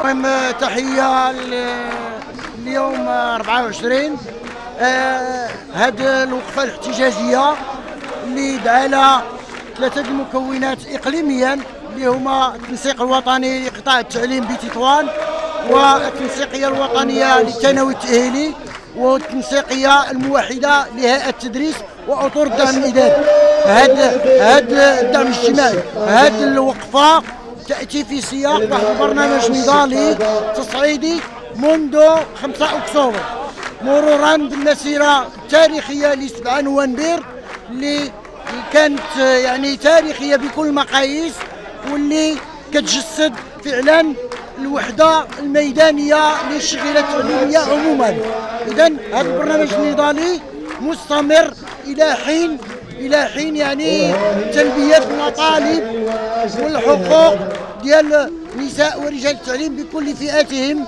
المهم تحية اليوم 24 هذه الوقفة الاحتجاجية اللي دعا لها ثلاثة المكونات إقليميا اللي هما التنسيق الوطني لقطاع التعليم بتطوان، والتنسيقية الوطنية للثانوي التأهيلي، والتنسيقية الموحدة لهيئة التدريس وأطر الدعم الإداري. هذا الدعم الاجتماعي، هذه الوقفة تأتي في سياق واحد البرنامج نضالي تصعيدي منذ 5 أكتوبر، مرورا بالمسيرة التاريخية ل7 نوفمبر اللي كانت يعني تاريخية بكل المقاييس، واللي كتجسد فعلا الوحدة الميدانية للشغيلة التعليمية عموما. إذا هذا البرنامج النضالي مستمر إلى حين يعني تلبية المطالب والحقوق ديال النساء ورجال التعليم بكل فئاتهم،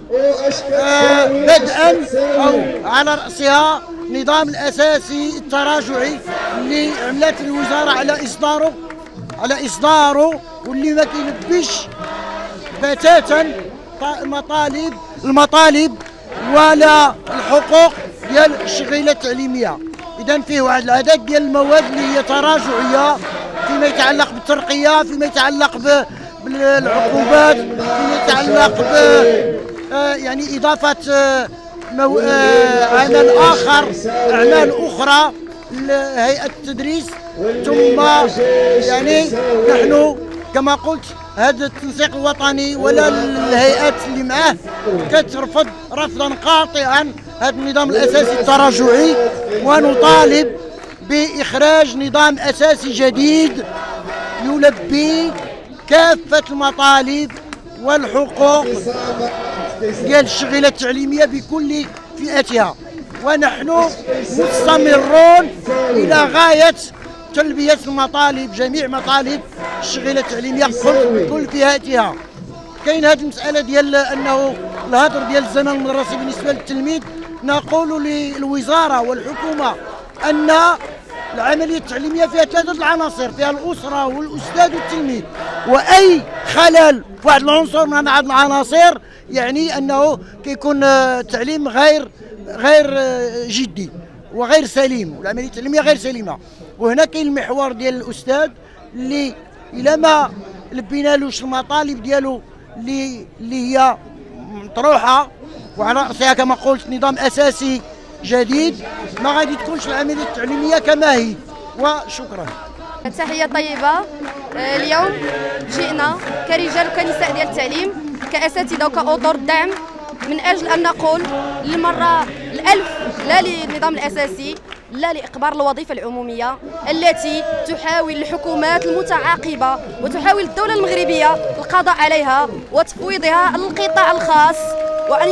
بدءا أو على رأسها النظام الأساسي التراجعي اللي عملت الوزارة على إصداره واللي ما كيلبيش بتاتا المطالب ولا الحقوق ديال الشغيلة التعليمية. إذا فيه واحد العدد ديال المواد اللي هي تراجعية فيما يتعلق بالترقية، فيما يتعلق بالعقوبات، فيما يتعلق ب يعني إضافة أعمال أخرى لهيئة التدريس. ثم يعني نحن كما قلت هذا التنسيق الوطني ولا الهيئات اللي معاه كترفض رفضا قاطعا هذا النظام الأساسي التراجعي، ونطالب بإخراج نظام أساسي جديد يلبي كافة المطالب والحقوق ديال الشغيلة التعليمية بكل فئاتها. ونحن مستمرون إلى غاية تلبية المطالب، جميع مطالب الشغيلة التعليمية بكل فئاتها. كاين هذه المسألة ديال أنه الهدر ديال الزمن المدرسي بالنسبة للتلميذ، نقول للوزارة والحكومة أن العملية التعليمية فيها 3 العناصر، فيها الأسرة والأستاذ والتلميذ، وأي خلل في واحد العنصر من هذه العناصر يعني أنه كيكون التعليم غير جدي وغير سليم، والعملية التعليمية غير سليمة. وهنا كاين المحور ديال الأستاذ اللي إلا ما لبينالوش المطالب ديالو اللي هي مطروحة وعلى رأسها كما قلت نظام أساسي جديد، ما غادي تكونش العملية التعليمية كما هي. وشكرا. تحية طيبة. اليوم جئنا كرجال وكنساء ديال التعليم كأساتذة وكأطر الدعم من أجل أن نقول للمرة الألف لا للنظام الأساسي، لا لإقبار الوظيفة العمومية التي تحاول الحكومات المتعاقبة وتحاول الدولة المغربية القضاء عليها وتفويضها للقطاع الخاص، وأن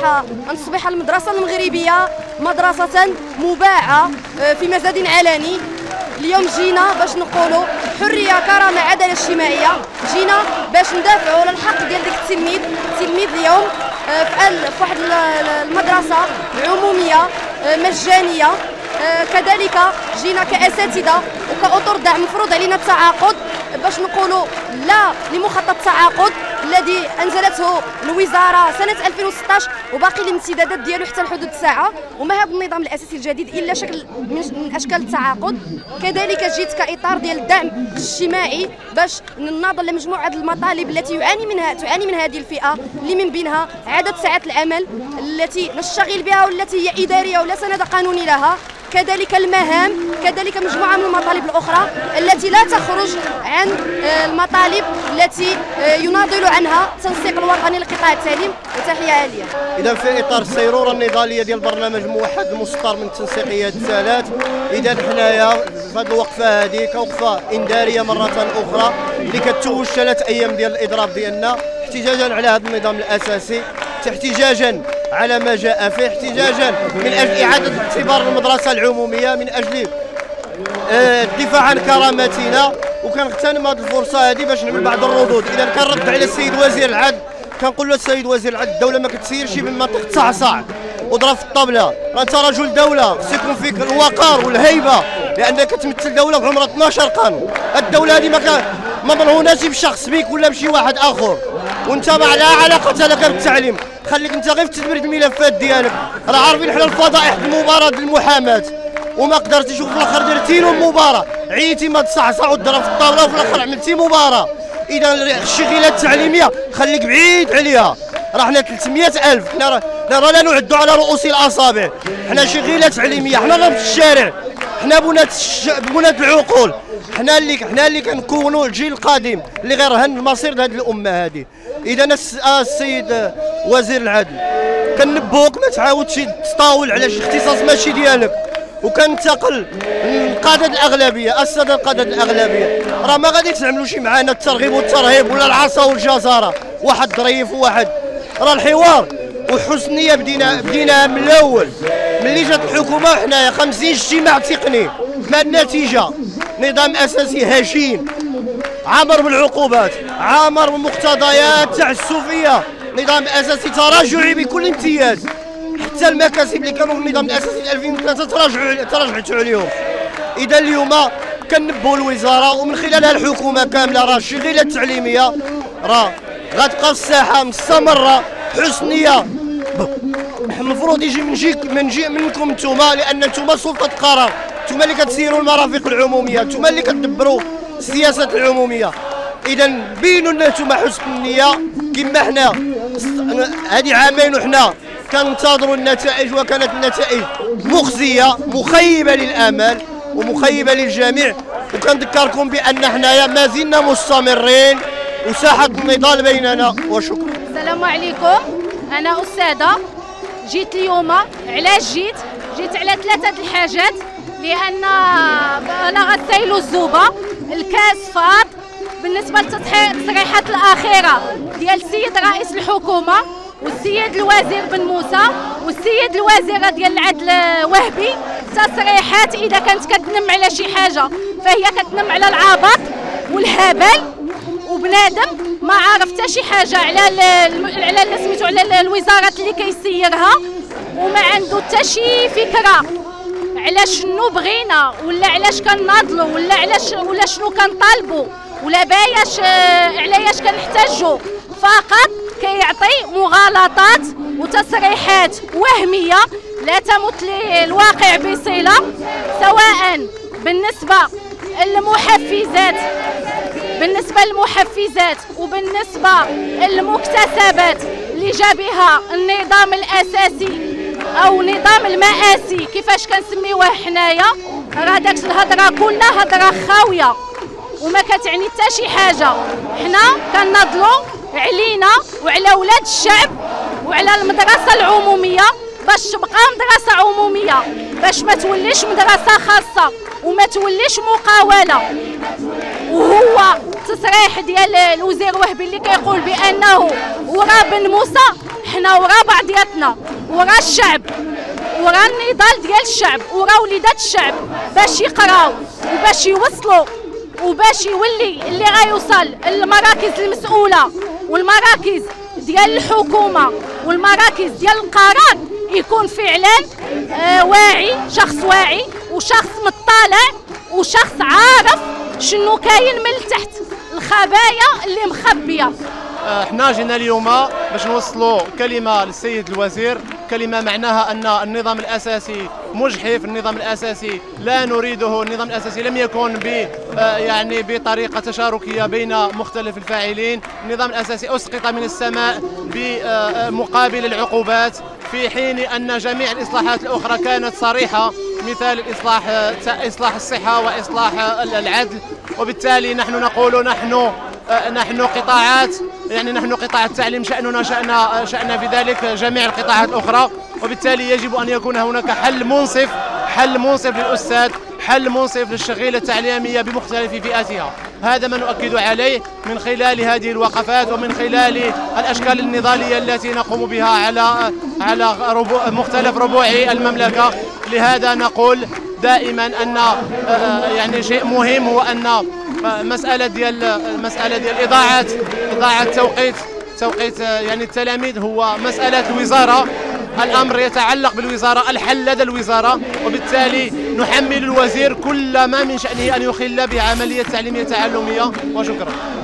تصبح المدرسة المغربية مدرسة مباعة في مزاد علني. اليوم جينا باش نقولوا حرية، كرامة، عدالة اجتماعية، جينا باش ندافعوا على الحق ديال ديك التلميذ اليوم في واحد المدرسة عمومية مجانية. كذلك جينا كأساتذة وكأطر دعم مفروض علينا التعاقد باش نقولوا لا لمخطط التعاقد الذي انزلته الوزاره سنه 2016 وباقي الامتدادات ديالو حتى لحدود الساعه، وما هذا النظام الاساسي الجديد الا شكل من اشكال التعاقد. كذلك جيت كاطار ديال الدعم الاجتماعي باش نناضل لمجموعه المطالب التي تعاني من هذه الفئه، اللي من بينها عدد ساعات العمل التي نشتغل بها والتي هي اداريه ولا سند قانوني لها، كذلك المهام، كذلك مجموعة من المطالب الأخرى التي لا تخرج عن المطالب التي يناضل عنها التنسيق الوطني لقطاع التعليم. وتحية عالية. إذا في إطار السيرورة النضالية ديال برنامج موحد المسطر من التنسيقيات الثلاث، إذا حنايا في هذه الوقفة هذه كوقفة إنذارية مرة أخرى اللي كتوج 3 أيام ديال الإضراب ديالنا احتجاجا على هذا النظام الأساسي، احتجاجا على ما جاء فيه، احتجاجا من اجل اعاده اعتبار المدرسه العموميه، من اجل الدفاع عن كرامتنا. وكنغتنم هذه الفرصه هذه باش نعمل بعض الردود. اذا كنرد على السيد وزير العدل، كنقول له السيد وزير العدل الدوله ما كتسيرش من منطقه صعصع وضرب في الطابله، راه انت رجل دوله خص يكون فيك الوقار والهيبه لانك تمثل دوله بعمر 12 قرن. الدوله هذه ما مرهوناش بشخص بيك ولا بشي واحد اخر، وانت ما لا علاقه لك بالتعليم، خليك انت غير في تدبير الملفات ديالك. راه عارفين حنا الفضائح المباراه المحاماه وما قدرتيش، وفي الاخر درتي لهم مباراه، عييتي ما تصعصع وضرب في الطاوله وفي الاخر عملتي مباراه. اذا الشغيله التعليميه خليك بعيد عليها. راه حنا 300,000، حنا لا نعد على رؤوس الاصابع، حنا شغيله تعليميه، حنا راه في الشارع، حنا بنات العقول، حنا اللي كنكونوا الجيل القادم اللي غيرهن المصير هذه الامه هذه. اذا السيد وزير العدل كنبهوك ما تعاودش تطاول على شي اختصاص ماشي ديالك، وكنتقل القادة الأغلبية، السادة القادة الأغلبية، راه ما غاديش تعملوا شي معانا الترغيب والترهيب ولا العصا والجزرة، واحد ظريف وواحد. راه الحوار وحسن بدينا من الأول، ملي جات الحكومة وحنايا 50 اجتماع تقني، ما النتيجة؟ نظام أساسي هشيم، عامر بالعقوبات، عامر بالمقتضيات تعسفية، نظام أساسي تراجعي بكل امتياز. حتى المكاسب اللي كانوا في النظام الاساسي 2003 تراجعتوا عليهم. اذا اليوم كنبهوا الوزاره ومن خلالها الحكومه كامله، راه الشغيله التعليميه راه غتبقى الساحه مستمره حسنيه. المفروض يجي منكم نتوما، لان نتوما سلطه قرار، نتوما اللي كتسيروا المرافق العموميه، نتوما اللي كتدبروا السياسات العموميه. اذا بينوا لنا نتوما حسن النيه كما حنا هذه عامين وحنا كننتظروا النتائج، وكانت النتائج مخزيه مخيبه للامال ومخيبه للجميع. وكنذكركم بان حنايا ما زلنا مستمرين وساحه النضال بيننا. وشكرا. السلام عليكم، انا استاذه. جيت اليوم، علاش جيت على 3 الحاجات، لان بلغت سيل الزوبه، الكاس فاض بالنسبه للتصريحات الاخيره ديال السيد رئيس الحكومه والسيد الوزير بن موسى والسيد الوزيره ديال العدل وهبي. تصريحات اذا كانت كتنم على شي حاجه فهي كتنم على العبط والهبل، وبنادم ما عارف حتى شي حاجه على سميتو على الوزارات اللي كيسيرها، وما عنده حتى شي فكره على شنو بغينا ولا علاش كناضلوا ولا شنو كنطالبوا ولا باياش علاش كنحتاجوا. فقط كيعطي مغالطات وتصريحات وهميه لا تمت للواقع بصله، سواء بالنسبه للمحفزات وبالنسبه للمكتسبات اللي جا بها النظام الاساسي او نظام المآسي كيفاش كنسميوه حنايا. راه داك الهضره كلها هضره خاويه وما كتعني حتى شي حاجه. حنا كناضلوا علينا وعلى ولاد الشعب وعلى المدرسه العموميه باش تبقى مدرسه عموميه، باش ما توليش مدرسه خاصه وما توليش مقاوله. وهو تصريح ديال الوزير وهبي اللي كيقول بانه ورا بن موسى، حنا ورا بعضياتنا، ورا الشعب، ورا النضال ديال الشعب، ورا وليدات الشعب باش يقراو وباش يوصلوا وباش يولي اللي غيوصل المراكز المسؤوله والمراكز ديال الحكومه والمراكز ديال القرار يكون فعلا واعي، شخص واعي وشخص مطلع وشخص عارف شنو كاين من تحت الخبايا اللي مخبيه. احنا جينا اليوم باش نوصلوا كلمه للسيد الوزير، كلمه معناها ان النظام الاساسي مجحف، النظام الاساسي لا نريده، النظام الاساسي لم يكن يعني بطريقه تشاركيه بين مختلف الفاعلين، النظام الاساسي اسقط من السماء بمقابل العقوبات، في حين ان جميع الاصلاحات الاخرى كانت صريحه، مثال اصلاح الصحه واصلاح العدل. وبالتالي نحن نقول نحن قطاعات، يعني نحن قطاع التعليم شأننا شأن في ذلك جميع القطاعات الأخرى، وبالتالي يجب أن يكون هناك حل منصف للأستاذ، حل منصف للشغيلة التعليمية بمختلف فئاتها. هذا ما نؤكد عليه من خلال هذه الوقفات ومن خلال الأشكال النضالية التي نقوم بها على مختلف ربوع المملكة. لهذا نقول دائما أن يعني شيء مهم هو أن مسألة ديال إضاعة توقيت يعني التلاميذ هو مسألة الوزارة، الأمر يتعلق بالوزارة، الحل لدى الوزارة، وبالتالي نحمل الوزير كل ما من شأنه أن يخل بعملية تعليمية تعلمية. وشكرا.